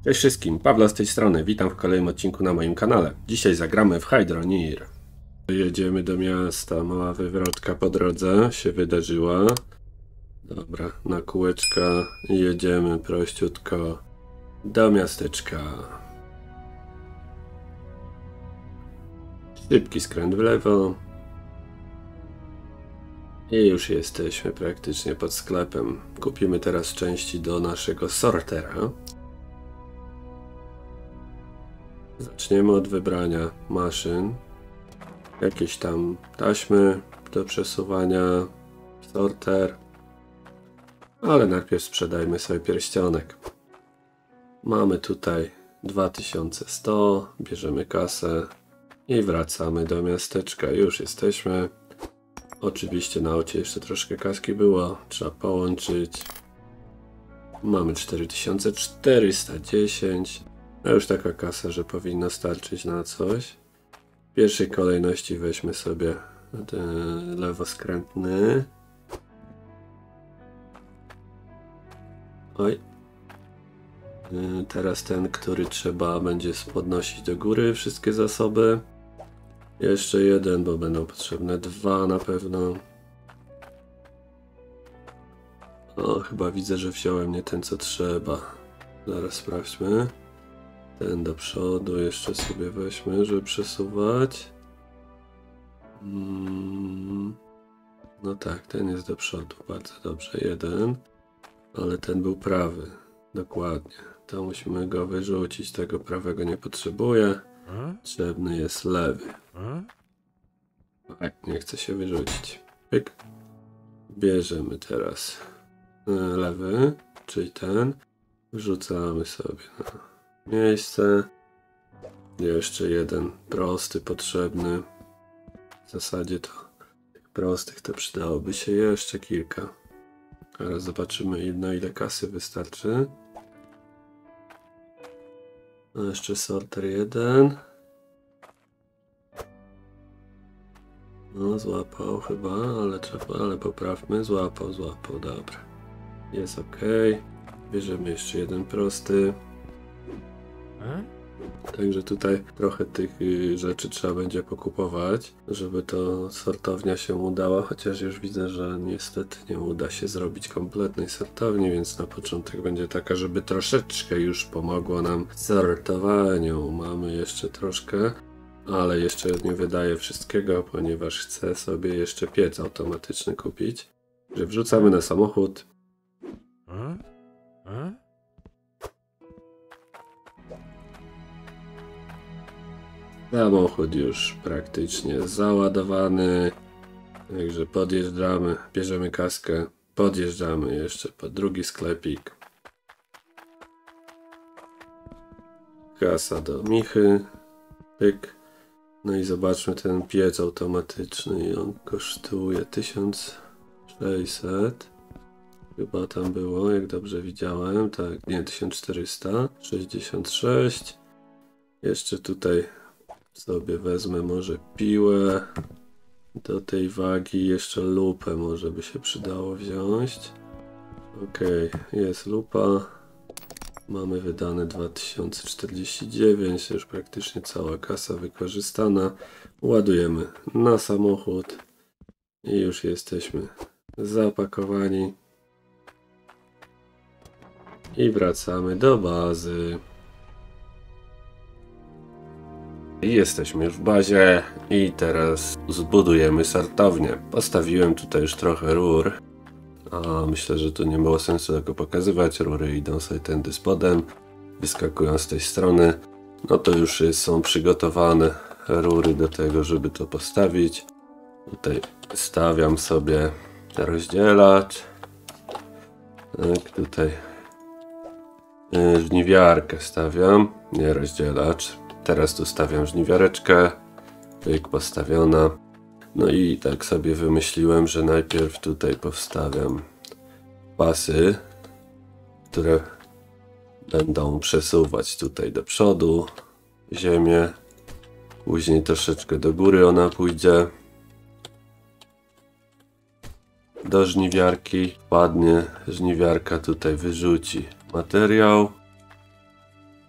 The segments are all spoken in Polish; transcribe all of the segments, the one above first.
Cześć wszystkim, Pawła z tej strony, witam w kolejnym odcinku na moim kanale. Dzisiaj zagramy w Hydronir. Jedziemy do miasta, mała wywrotka po drodze się wydarzyła. Dobra, na kółeczka jedziemy prościutko do miasteczka. Szybki skręt w lewo. I już jesteśmy praktycznie pod sklepem. Kupimy teraz części do naszego sortera. Zaczniemy od wybrania maszyn. Jakieś tam taśmy do przesuwania, sorter. Ale najpierw sprzedajmy sobie pierścionek. Mamy tutaj 2100, bierzemy kasę i wracamy do miasteczka. Już jesteśmy. Oczywiście na aucie jeszcze troszkę kaski było, trzeba połączyć. Mamy 4410. A już taka kasa, że powinno starczyć na coś. W pierwszej kolejności weźmy sobie ten lewoskrętny. Oj. Teraz ten, który trzeba będzie podnosić do góry wszystkie zasoby. Jeszcze jeden, bo będą potrzebne dwa na pewno. O, chyba widzę, że wziąłem nie ten, co trzeba. Zaraz sprawdźmy. Ten do przodu jeszcze sobie weźmy, żeby przesuwać. No tak, ten jest do przodu, bardzo dobrze, jeden. Ale ten był prawy, dokładnie. To musimy go wyrzucić, tego prawego nie potrzebuję. Potrzebny jest lewy. Tak, nie chce się wyrzucić. Pyk. Bierzemy teraz lewy, czyli ten. Wrzucamy sobie na miejsce. Jeszcze jeden prosty potrzebny. W zasadzie to tych prostych to przydałoby się jeszcze kilka. Teraz zobaczymy na ile kasy wystarczy. A jeszcze sorter jeden. No złapał chyba, ale poprawmy. Złapał, dobra. Jest ok. Bierzemy jeszcze jeden prosty. Także tutaj trochę tych rzeczy trzeba będzie pokupować, żeby to sortownia się udała, chociaż już widzę, że niestety nie uda się zrobić kompletnej sortowni, więc na początek będzie taka, żeby troszeczkę już pomogło nam w sortowaniu. Mamy jeszcze troszkę, ale jeszcze nie wydaję wszystkiego, ponieważ chcę sobie jeszcze piec automatyczny kupić. Że wrzucamy na samochód. Samochód już praktycznie załadowany, także podjeżdżamy, bierzemy kaskę, podjeżdżamy jeszcze pod drugi sklepik. Kasa do Michy, pyk. No i zobaczmy ten piec automatyczny, on kosztuje 1600. Chyba tam było, jak dobrze widziałem, tak, nie, 1466. Jeszcze tutaj sobie wezmę może piłę do tej wagi, jeszcze lupę może by się przydało wziąć. Ok, jest lupa. Mamy wydane 2049, już praktycznie cała kasa wykorzystana. Ładujemy na samochód i już jesteśmy zapakowani. I wracamy do bazy. I jesteśmy już w bazie i teraz zbudujemy sortownię. Postawiłem tutaj już trochę rur, a myślę, że tu nie było sensu tego pokazywać. Rury idą sobie tędy spodem, wyskakują z tej strony. No to już są przygotowane rury do tego, żeby to postawić. Tutaj stawiam sobie rozdzielacz. Tak, tutaj żniwiarkę stawiam, nie rozdzielacz. Teraz tu stawiam żniwiareczkę, pyk, postawiona. No i tak sobie wymyśliłem, że najpierw tutaj powstawiam pasy, które będą przesuwać tutaj do przodu ziemię. Później troszeczkę do góry ona pójdzie. Do żniwiarki wpadnie, żniwiarka tutaj wyrzuci materiał.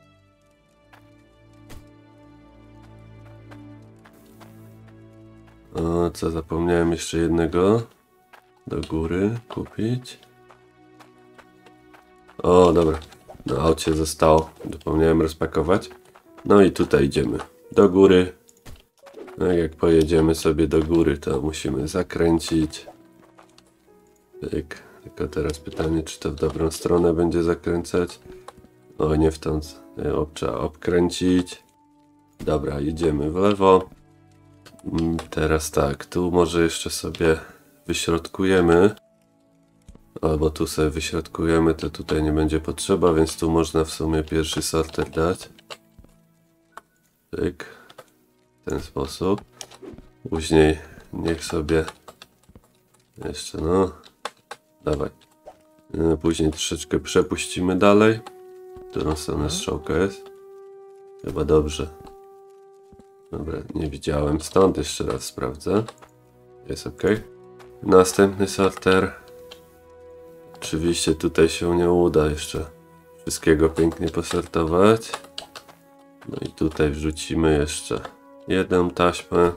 O, co zapomniałem jeszcze jednego do góry kupić. O, dobra. Na aucie zostało. Zapomniałem rozpakować. No i tutaj idziemy do góry. No jak pojedziemy sobie do góry, to musimy zakręcić. Pyk. Tylko teraz pytanie, czy to w dobrą stronę będzie zakręcać. O, nie w tą. Trzeba obkręcić. Dobra, idziemy w lewo. Teraz tak, tu może jeszcze sobie wyśrodkujemy. Albo tu sobie wyśrodkujemy, to tutaj nie będzie potrzeba, więc tu można w sumie pierwszy sorter dać. Pyk. W ten sposób. Później niech sobie jeszcze, no, dawaj. Później troszeczkę przepuścimy dalej. W którą stronę strzałka jest? Chyba dobrze. Dobra, nie widziałem. Stąd jeszcze raz sprawdzę. Jest ok. Następny sorter. Oczywiście tutaj się nie uda jeszcze wszystkiego pięknie posortować. No i tutaj wrzucimy jeszcze jedną taśmę.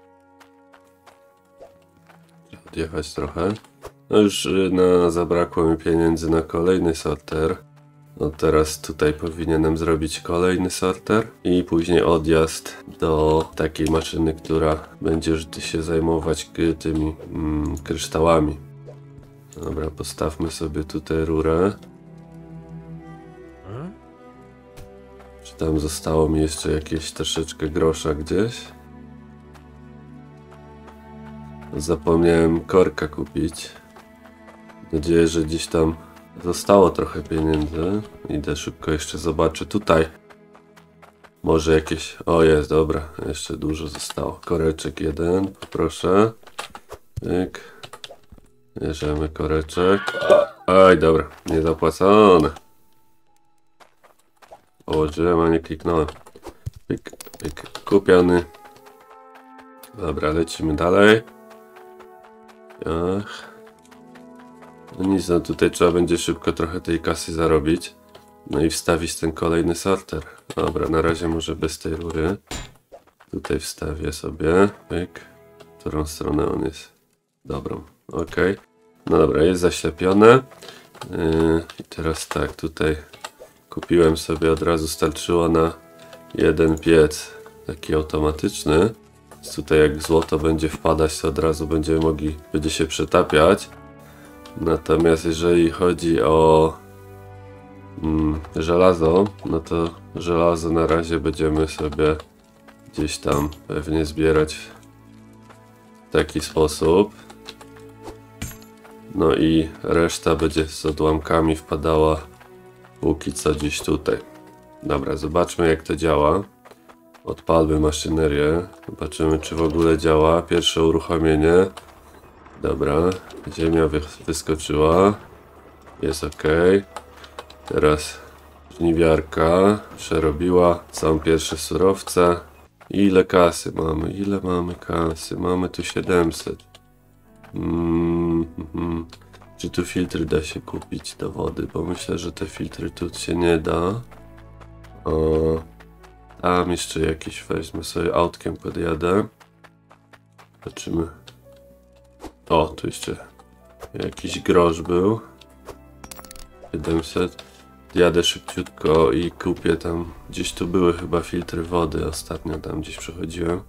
Odjechać trochę. No już zabrakło mi pieniędzy na kolejny sorter. No teraz tutaj powinienem zrobić kolejny sorter i później odjazd do takiej maszyny, która będzie już się zajmować tymi kryształami. Dobra, postawmy sobie tutaj rurę. Czy tam zostało mi jeszcze jakieś troszeczkę grosza gdzieś? Zapomniałem korka kupić. Mam nadzieję, że gdzieś tam zostało trochę pieniędzy. Idę szybko jeszcze zobaczę tutaj. Może jakieś... O, jest, dobra. Jeszcze dużo zostało. Koreczek jeden, poproszę. Pyk. Bierzemy koreczek. Oj, dobra. Niezapłacone. Położyłem, a nie kliknąłem. Pyk, pyk. Kupiony. Dobra, lecimy dalej. Ach. No nic, no tutaj trzeba będzie szybko trochę tej kasy zarobić. No i wstawić ten kolejny sorter. Dobra, na razie może bez tej rury. Tutaj wstawię sobie. Pyk. W którą stronę on jest? Dobrą. Ok. No dobra, jest zaślepione. I teraz tak, tutaj kupiłem sobie, od razu starczyło na jeden piec. Taki automatyczny. Więc tutaj jak złoto będzie wpadać, to od razu będziemy mogli, będzie się przetapiać. Natomiast jeżeli chodzi o żelazo, no to żelazo na razie będziemy sobie gdzieś tam pewnie zbierać w taki sposób. No i reszta będzie z odłamkami wpadała póki co gdzieś tutaj. Dobra, zobaczmy jak to działa. Odpalmy maszynerię. Zobaczymy czy w ogóle działa. Pierwsze uruchomienie. Dobra, ziemia wyskoczyła. Jest ok. Teraz żniwiarka przerobiła. Są pierwsze surowce. Ile kasy mamy? Ile mamy kasy? Mamy tu 700. Czy tu filtry da się kupić do wody? Bo myślę, że te filtry tu się nie da. Tam jeszcze jakieś weźmy sobie autkiem, podjadę. Zobaczymy. O, tu jeszcze jakiś grosz był. 700. Jadę szybciutko i kupię tam. Gdzieś tu były chyba filtry wody. Ostatnio tam gdzieś przechodziłem.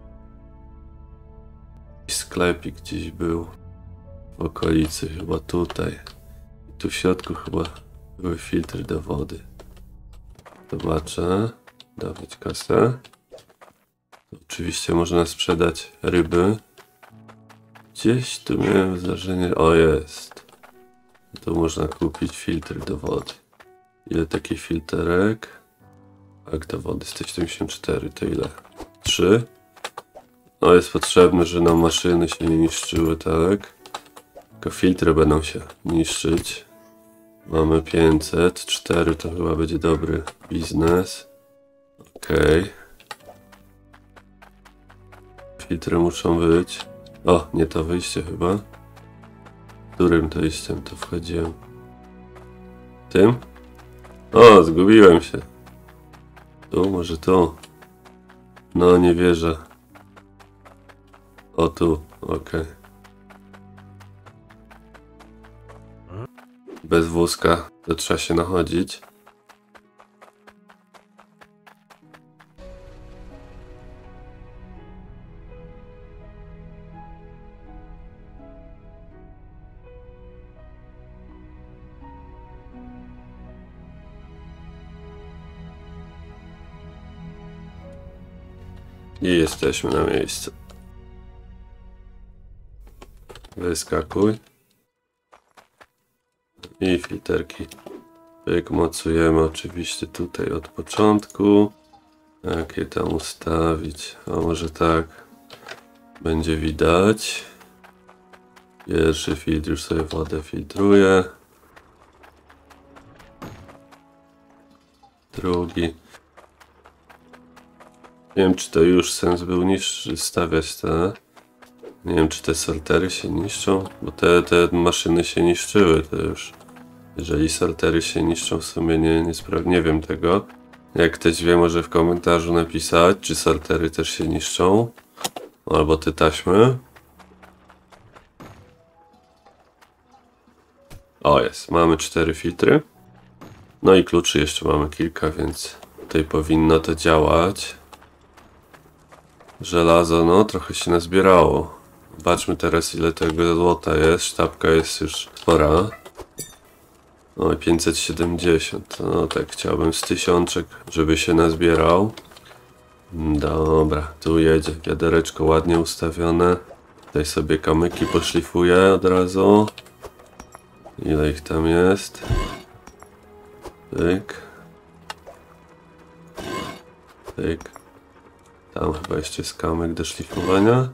Sklepik gdzieś był w okolicy, chyba tutaj. I tu w środku chyba były filtry do wody. Zobaczę. Dawać kasę. Oczywiście można sprzedać ryby. Gdzieś tu miałem zdarzenie. O, jest. Tu można kupić filtry do wody. Ile takich filterek? Tak, do wody 174. To ile? 3. No jest potrzebne, że nam maszyny się nie niszczyły, tak? Tylko filtry będą się niszczyć. Mamy 500. 4 to chyba będzie dobry biznes. Okej. Filtry muszą być. O, nie to wyjście chyba. Którym to wyjściem to wchodziłem? Tym? O, zgubiłem się. Tu, może tu. No, nie wierzę. O tu, okej. Bez wózka to trzeba się nachodzić. I jesteśmy na miejscu. Wyskakuj. I filterki mocujemy oczywiście tutaj od początku. Jak je tam ustawić? A może tak będzie widać. Pierwszy filtr już sobie wodę filtruje. Drugi. Nie wiem, czy to już sens był stawiać te. Nie wiem, czy te sortery się niszczą, bo te maszyny się niszczyły, to już. Jeżeli sortery się niszczą, w sumie nie wiem tego. Jak ktoś wie, może w komentarzu napisać, czy sortery też się niszczą. Albo te taśmy. O, jest, mamy 4 filtry. No i kluczy jeszcze mamy kilka, więc tutaj powinno to działać. Żelazo, no trochę się nazbierało. Zobaczmy teraz, ile tego złota jest. Sztabka jest już spora. O, 570. No tak, chciałbym z 1000, żeby się nazbierał. Dobra, tu jedzie. Wiadereczko ładnie ustawione. Tutaj sobie kamyki poszlifuję od razu. Ile ich tam jest? Pyk. Pyk. Tam chyba jeszcze jest kamyk do szlifowania.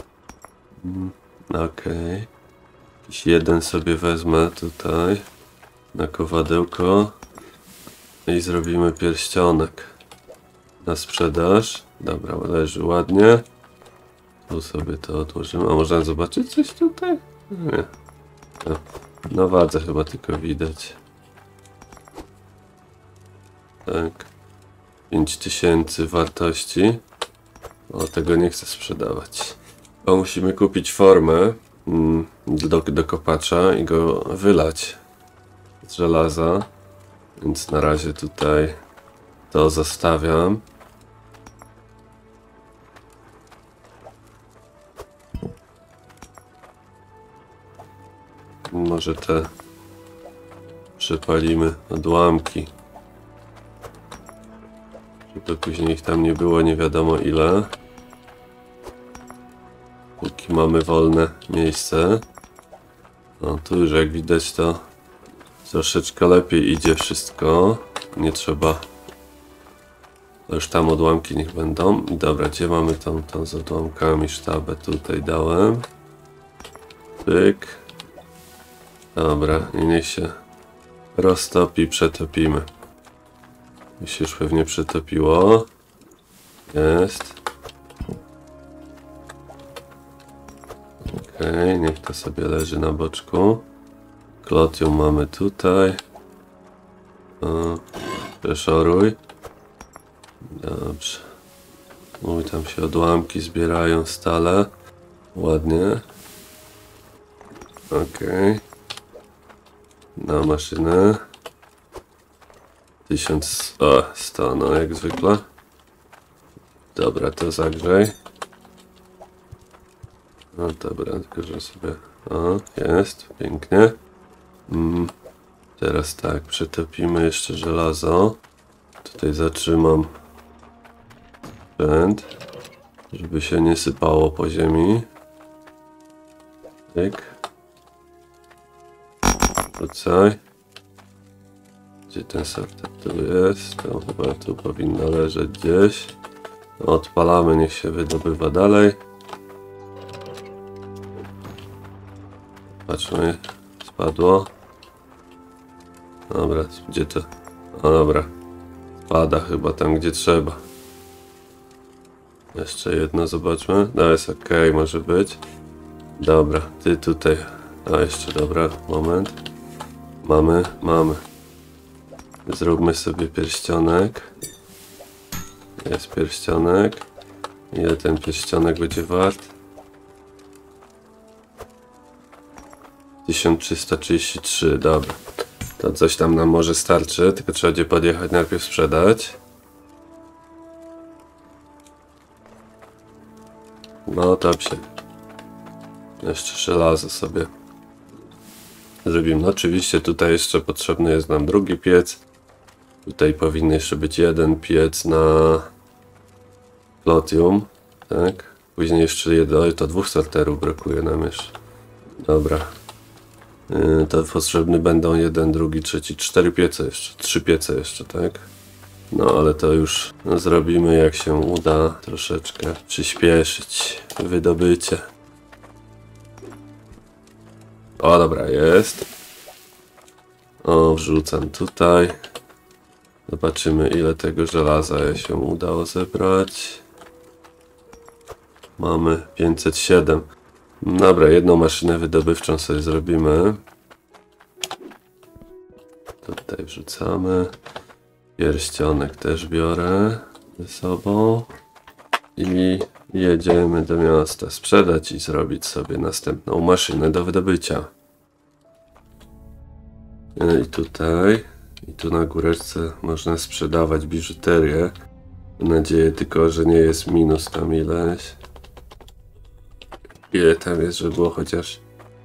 Okej. Jakiś jeden sobie wezmę tutaj na kowadełko i zrobimy pierścionek na sprzedaż. Dobra, leży ładnie. Tu sobie to odłożymy. A można zobaczyć coś tutaj? Nie. Na wadze chyba tylko widać. Tak. 5000 wartości. O, tego nie chcę sprzedawać. Bo musimy kupić formę do kopacza i go wylać z żelaza. Więc na razie tutaj to zostawiam. Może te przepalimy odłamki, żeby później ich tam nie było nie wiadomo ile. Póki mamy wolne miejsce. No tu już jak widać to troszeczkę lepiej idzie wszystko. Nie trzeba. Już tam odłamki niech będą. Dobra, gdzie mamy tą z odłamkami sztabę? Tutaj dałem. Pyk. Dobra, i niech się roztopi, przetopimy. Mi się już pewnie przetopiło. Jest. Okej, niech to sobie leży na boczku. Klotium mamy tutaj. Przeszoruj. Dobrze. Mój, tam się odłamki zbierają stale. Ładnie. Okej. Na maszynę. 1100, no jak zwykle. Dobra, to zagrzej. No dobra, tylko że sobie... O, jest, pięknie. Teraz tak, przetopimy jeszcze żelazo. Tutaj zatrzymam sprzęt, żeby się nie sypało po ziemi. Tyk. Wrzucaj. Gdzie ten sorter tu jest? To chyba tu powinno leżeć gdzieś. Odpalamy, niech się wydobywa dalej. Patrzmy, spadło. Dobra, gdzie to? No dobra, spada chyba tam, gdzie trzeba. Jeszcze jedno zobaczmy. No jest ok, może być. Dobra, ty tutaj. A jeszcze dobra, moment. Mamy. Zróbmy sobie pierścionek. Jest pierścionek. Ile ten pierścionek będzie wart? 1333, dobra. To coś tam nam może starczy, tylko trzeba będzie podjechać najpierw sprzedać. No dobrze. Jeszcze żelazo sobie zrobimy. No, oczywiście tutaj jeszcze potrzebny jest nam drugi piec. Tutaj powinien jeszcze być jeden piec na Plotium, tak? Później jeszcze jedno, to 2 sorterów brakuje nam jeszcze. Dobra. To potrzebny będą 1, 2, 3, 4 piece jeszcze, 3 piece jeszcze, tak? No ale to już zrobimy jak się uda, troszeczkę przyspieszyć wydobycie. O dobra, jest. O, wrzucam tutaj. Zobaczymy ile tego żelaza się udało zebrać. Mamy 507. Dobra, jedną maszynę wydobywczą sobie zrobimy. Tutaj wrzucamy. Pierścionek też biorę ze sobą. I jedziemy do miasta sprzedać i zrobić sobie następną maszynę do wydobycia. I tutaj, i tu na góreczce można sprzedawać biżuterię. Mam nadzieję tylko, że nie jest minus tam ileś. Ile tam jest, żeby było chociaż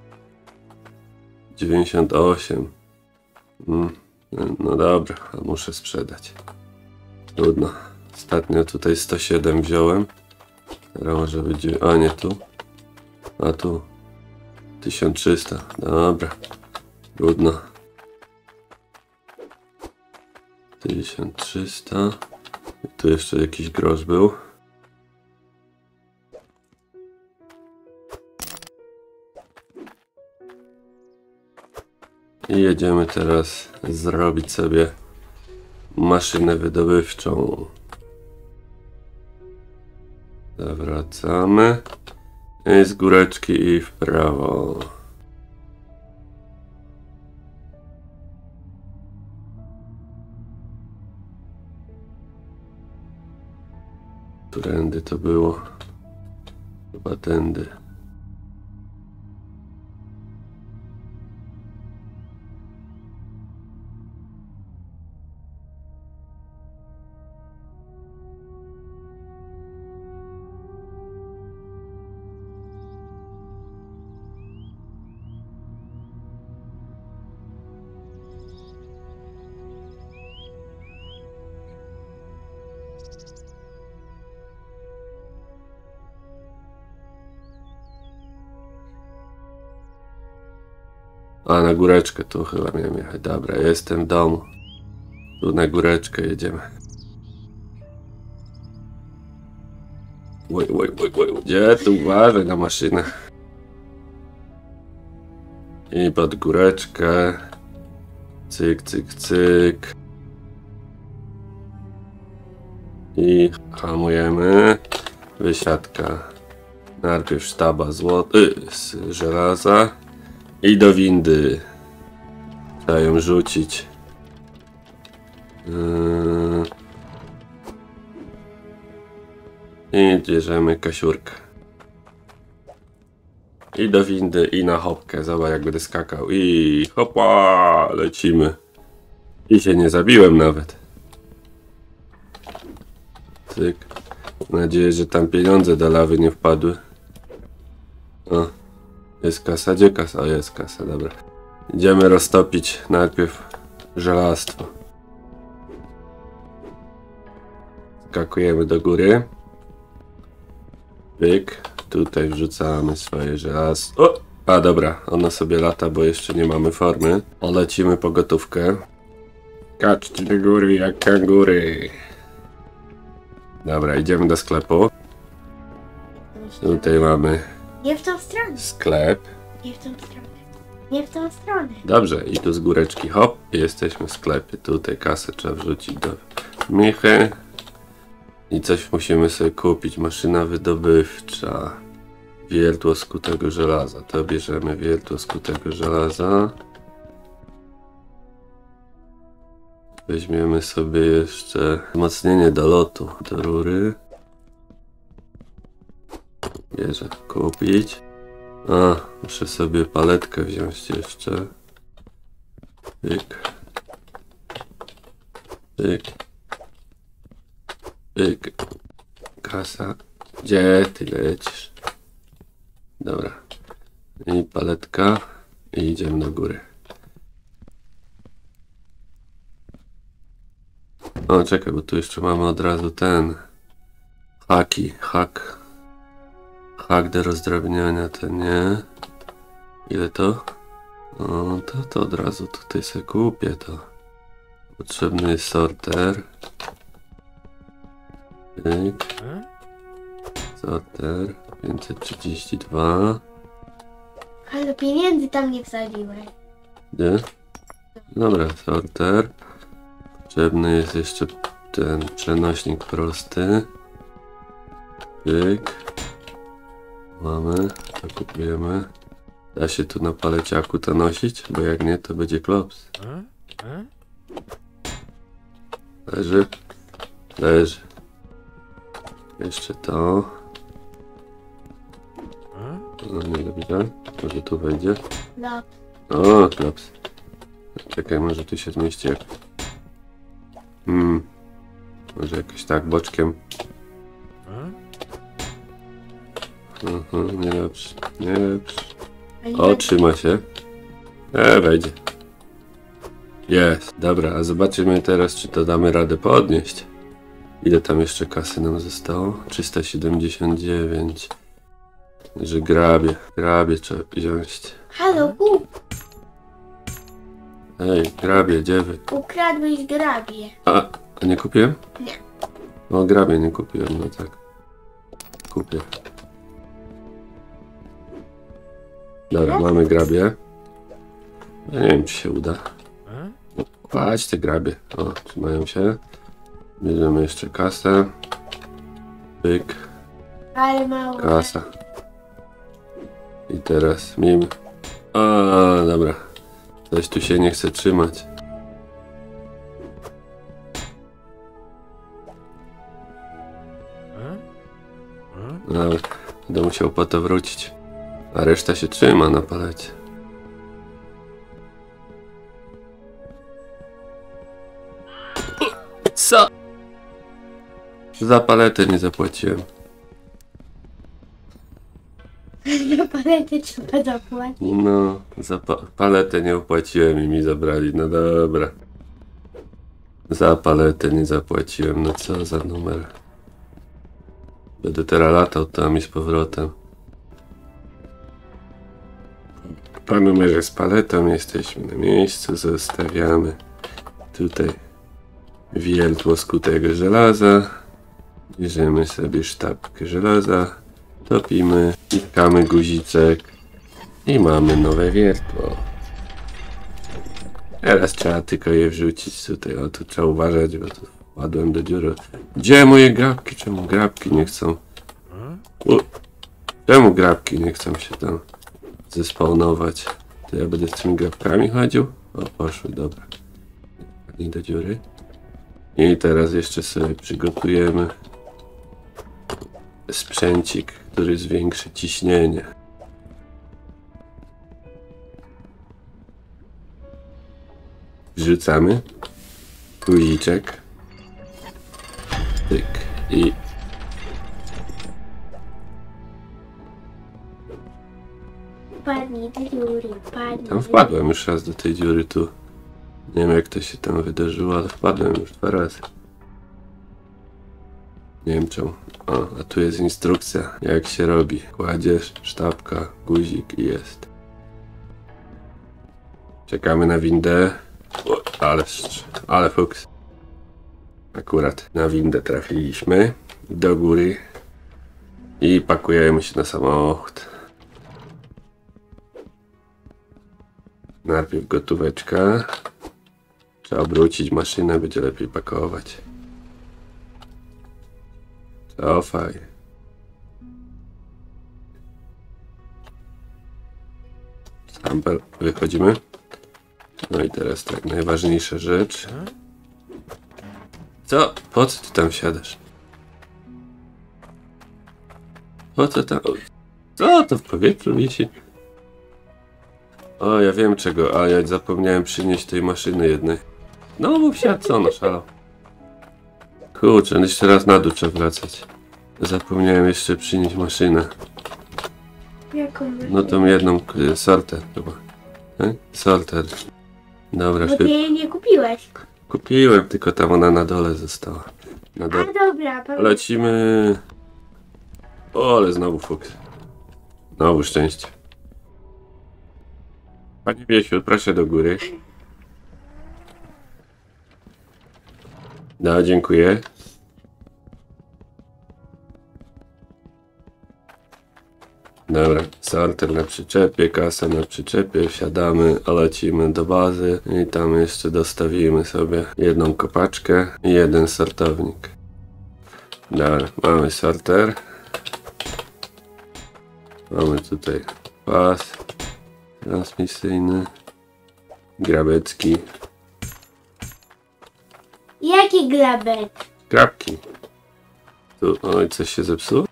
98. No dobra, muszę sprzedać. Trudno. Ostatnio tutaj 107 wziąłem. Teraz może być... A nie tu. A tu 1300. Dobra. Trudno. 1300. I tu jeszcze jakiś grosz był. I jedziemy teraz zrobić sobie maszynę wydobywczą. Zawracamy. I z góreczki i w prawo. Którędy to było? Chyba tędy. A na góreczkę tu chyba miałem jechać. Dobra, jestem w domu. Tu na góreczkę jedziemy. Oj. Gdzie tu? Uważaj na maszynę. I pod góreczkę. Cyk, cyk, cyk. I hamujemy. Wysiadka. Najpierw sztaba z żelaza. I do windy. Trzeba ją rzucić. I bierzemy kasiurkę. I do windy, i na hopkę. Zobacz jak będę skakał. I hopa! Lecimy. I się nie zabiłem nawet. Cyk. Mam nadzieję, że tam pieniądze do lawy nie wpadły. O. Jest kasa? Gdzie kasa? O, jest kasa, dobra. Idziemy roztopić najpierw żelastwo. Skakujemy do góry. Pyk. Tutaj wrzucamy swoje żelastwo. O! A dobra, ono sobie lata, bo jeszcze nie mamy formy. Polecimy po gotówkę. Kaczcie do góry jak kangury. Dobra, idziemy do sklepu. Tutaj mamy Nie w tą stronę. sklep. Nie w tą stronę. Nie w tą stronę. Dobrze, i tu z góreczki hop, i jesteśmy w sklepie. Tutaj kasę trzeba wrzucić do michy. I coś musimy sobie kupić. Maszyna wydobywcza. Wiertło skutego żelaza. To bierzemy wiertło skutego żelaza. Weźmiemy sobie jeszcze wzmocnienie do lotu, do rury. Bierze kupić. A, muszę sobie paletkę wziąć jeszcze. Pyk. Pyk. Pyk. Kasa. Gdzie ty lecisz? Dobra. I paletka. I idziemy do góry. O, czekaj, bo tu jeszcze mamy od razu ten... Hak do rozdrabniania, to nie. Ile to? O, to od razu tutaj sobie kupię to. Potrzebny jest sorter. Pyk. Sorter. 532. Ale pieniędzy tam nie wsadziłeś. Gdzie? Dobra, sorter. Potrzebny jest jeszcze ten przenośnik prosty. Pyk. Mamy, to kupujemy. Da się tu na paleciaku to nosić, bo jak nie, to będzie klops. Leży. Leży. Jeszcze to. No nie dobrze. Może tu wejdzie. No. O, klops. Czekaj, może tu się zmieści jak... Może jakoś tak boczkiem. Niedobrze. Niedobrze. O, trzyma się. Wejdzie. Jest. Dobra, a zobaczymy teraz, czy to damy radę podnieść. Ile tam jeszcze kasy nam zostało? 379. Że grabie trzeba wziąć. Halo, kup. Ej, grabie, dziewy. Ukradłeś grabie. A nie kupiłem? Nie. No, grabie nie kupiłem, no tak. Kupię. Dobra, mamy grabie. Ja nie wiem, czy się uda. Kładź te grabie. O, trzymają się. Bierzemy jeszcze kasę. Pyk. Ale mało. Kasa. I teraz miejmy. A, dobra. Coś tu się nie chce trzymać. No, będę musiał po to wrócić. A reszta się trzyma na palecie. Co? Za paletę nie zapłaciłem. Na paletę trzeba zapłacić. No, za paletę nie opłaciłem i mi zabrali. No dobra. Za paletę nie zapłaciłem. No co za numer. Będę teraz latał tam i z powrotem. Po numerze z paletą jesteśmy na miejscu. Zostawiamy tutaj wiertło skutego żelaza. Bierzemy sobie sztabkę żelaza. Topimy, wciskamy guziczek i mamy nowe wiertło. Teraz trzeba tylko je wrzucić tutaj. O, tu trzeba uważać, bo tu wpadłem do dziury. Gdzie moje grabki? Czemu grabki nie chcą? Czemu grabki nie chcą się tam zespawnować? To ja będę z tymi grabkami chodził? O, poszły, dobra. Nie do dziury. I teraz jeszcze sobie przygotujemy sprzęcik, który zwiększy ciśnienie. Wrzucamy guziczek. Tyk i Padnij do dziury, padnij. tam wpadłem już raz do tej dziury tu. Nie wiem jak to się tam wydarzyło, ale wpadłem już 2 razy. Nie wiem czemu. O, a tu jest instrukcja, jak się robi. Kładziesz, sztabka, guzik i jest. Czekamy na windę. O, ale fuks. Akurat na windę trafiliśmy. Do góry. I pakujemy się na samochód. Najpierw gotóweczka. Trzeba obrócić maszynę, będzie lepiej pakować. Cofaj. Sample, wychodzimy. No i teraz tak, najważniejsza rzecz. Co? Po co ty tam siadasz? Po co tam? Co to w powietrzu wisi? O, ja wiem czego, a ja zapomniałem przynieść tej maszyny jednej. No mów się, co no szalał. Kurczę, jeszcze raz na dół trzeba wracać. Zapomniałem jeszcze przynieść maszynę. Jaką? No tą jedną, sorter chyba. Sorter. Dobra, Bo ty jej nie kupiłeś. kupiłem, tylko tam ona na dole została. Na A dole. dobra, Lecimy. O, ale znowu fuks. Znowu szczęście. Pani Wiesiu, proszę do góry. No, dziękuję. Dobra, sorter na przyczepie, kasa na przyczepie, wsiadamy, lecimy do bazy i tam jeszcze dostawimy sobie jedną kopaczkę i jeden sortownik. Dobra, mamy sorter. Mamy tutaj pas transmisyjny, grabecki, Jaki grabek? grabki. Tu, oj, coś się zepsuło?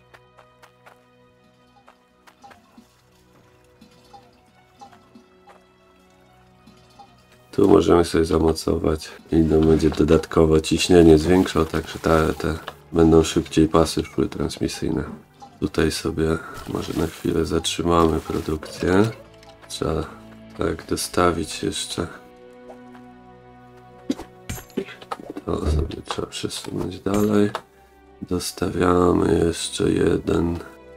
Tu możemy sobie zamocować i to będzie dodatkowo ciśnienie zwiększał, także te będą szybciej pasy szły transmisyjne. Tutaj sobie może na chwilę zatrzymamy produkcję. Trzeba tak dostawić jeszcze. To sobie trzeba przesunąć dalej. Dostawiamy jeszcze jeden.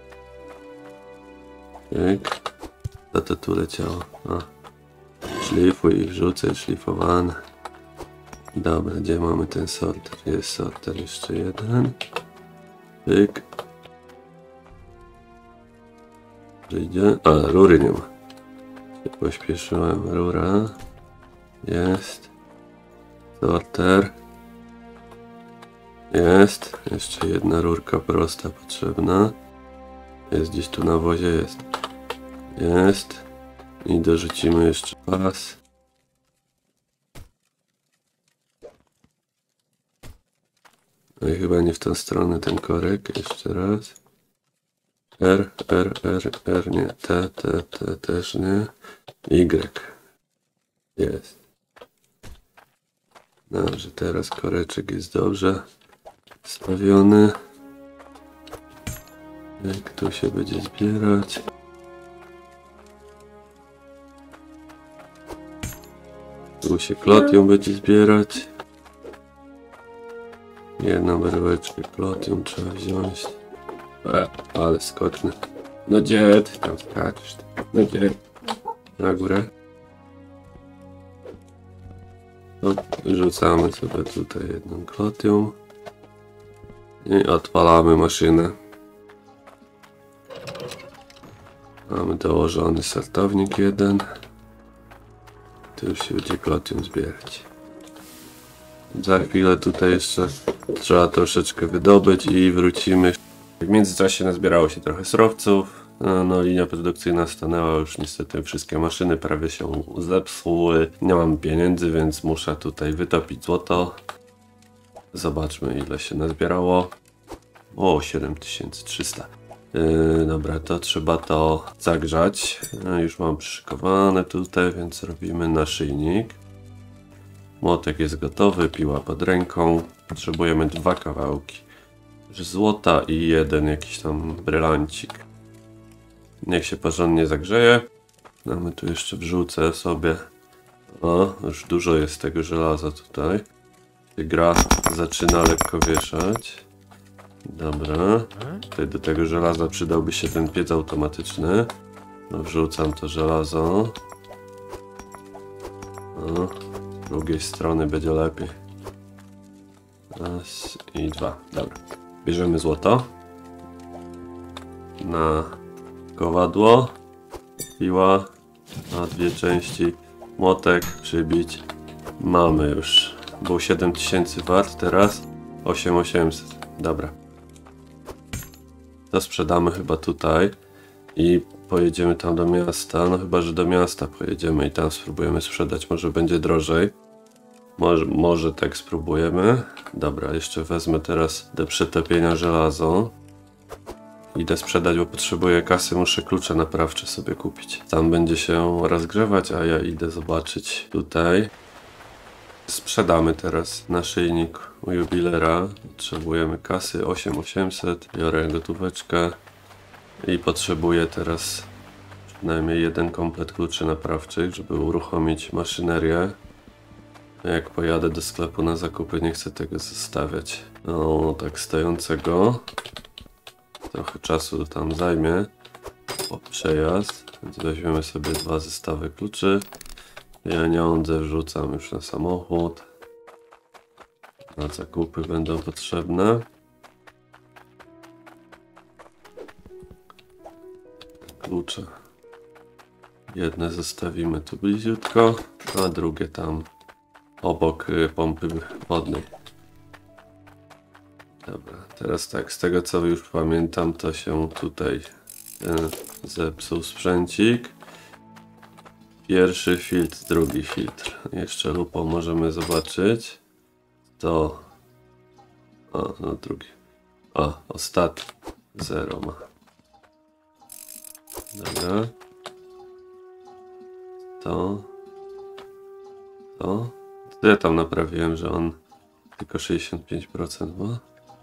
Co to tu leciało? Szlifuj i wrzucę szlifowane. Dobra, gdzie mamy ten sorter? Jest sorter jeszcze jeden. Pyk. Przyjdzie. A, rury nie ma. Się pośpieszyłem. Rura. Jest. Sorter. Jest. Jeszcze jedna rurka prosta potrzebna. Jest gdzieś tu na wozie. Jest. Jest. I dorzucimy jeszcze pas. No i chyba nie w tą stronę ten korek. Jeszcze raz. R, nie. T też nie. Y. Jest. Dobrze, teraz koreczek jest dobrze stawiony. Jak tu się będzie zbierać. Tu się klotium będzie zbierać. Jedną bryłeczkę klotium trzeba wziąć. Ale skoczny. No gdzie ty tam skaczesz? No gdzie? Na górę. No, rzucamy sobie tutaj jedną klotium. I odpalamy maszynę. Mamy dołożony sortownik jeden. Tu już się będzie klotium zbierać. Za chwilę tutaj jeszcze trzeba troszeczkę wydobyć i wrócimy. W międzyczasie nazbierało się trochę surowców. No, linia produkcyjna stanęła już, niestety wszystkie maszyny prawie się zepsuły. Nie mam pieniędzy, więc muszę tutaj wytopić złoto. Zobaczmy, ile się nazbierało. O, 7300. Dobra, to trzeba to zagrzać. Już mam przyszykowane tutaj, więc robimy naszyjnik. Młotek jest gotowy, piła pod ręką. Potrzebujemy 2 kawałki złota i jeden jakiś tam brylancik. Niech się porządnie zagrzeje. Mamy tu jeszcze wrzucę sobie. O, już dużo jest tego żelaza tutaj. Gra zaczyna lekko wieszać. Dobra. Tutaj do tego żelaza przydałby się ten piec automatyczny. No, wrzucam to żelazo. O, z drugiej strony będzie lepiej. Raz i 2. Dobra. Bierzemy złoto. Na kowadło. Piła. Na 2 części. Młotek. Przybić. Mamy już. Był 7000 wart, teraz 8800. Dobra. To sprzedamy chyba tutaj. I pojedziemy tam do miasta. No chyba, że do miasta pojedziemy i tam spróbujemy sprzedać. Może będzie drożej. Może tak spróbujemy. Dobra, jeszcze wezmę teraz do przetopienia żelazo. idę sprzedać, bo potrzebuję kasy, muszę klucze naprawcze sobie kupić. Tam będzie się rozgrzewać, a ja idę zobaczyć tutaj. Sprzedamy teraz naszyjnik u jubilera. Potrzebujemy kasy 8800. Biorę gotóweczkę i potrzebuję teraz przynajmniej jeden komplet kluczy naprawczych, żeby uruchomić maszynerię. Jak pojadę do sklepu na zakupy, nie chcę tego zostawiać. No, tak stojącego. Trochę czasu tam zajmie. O, przejazd. Więc weźmiemy sobie 2 zestawy kluczy. Pieniądze wrzucam już na samochód. Na zakupy będą potrzebne. Klucze. Jedne zostawimy tu bliziutko, a drugie tam obok pompy wodnej. Dobra, teraz tak, z tego co już pamiętam, to się tutaj zepsuł sprzęcik. Pierwszy filtr, drugi filtr. Jeszcze lupą możemy zobaczyć. To... O, no drugi. O, ostatni. 0 ma. Dobra. To... Ja tam naprawiłem, że on tylko 65% ma.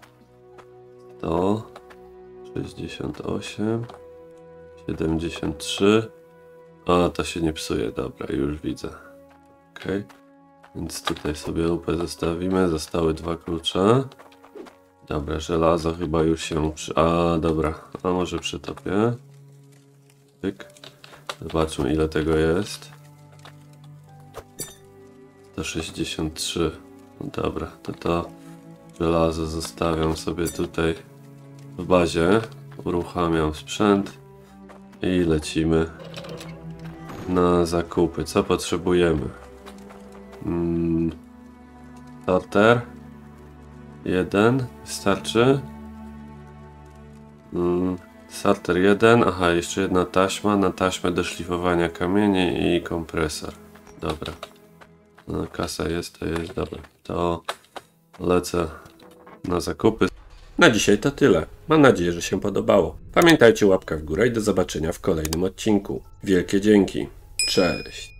To 68, 73. O, to się nie psuje, dobra, już widzę. Ok, więc tutaj sobie lupę zostawimy, zostały 2 klucze. Dobra, żelazo chyba już się A, dobra, a może przytopię. Tyk. Zobaczmy ile tego jest. 163. No dobra, to żelazo zostawiam sobie tutaj w bazie. Uruchamiam sprzęt i lecimy na zakupy. Co potrzebujemy? Starter 1 wystarczy. Starter 1. Aha, jeszcze jedna taśma na taśmę do szlifowania kamieni i kompresor. Dobra. No, kasa jest, to jest, dobra. To lecę na zakupy. Na dzisiaj to tyle. Mam nadzieję, że się podobało. Pamiętajcie, łapka w górę i do zobaczenia w kolejnym odcinku. Wielkie dzięki. Cześć.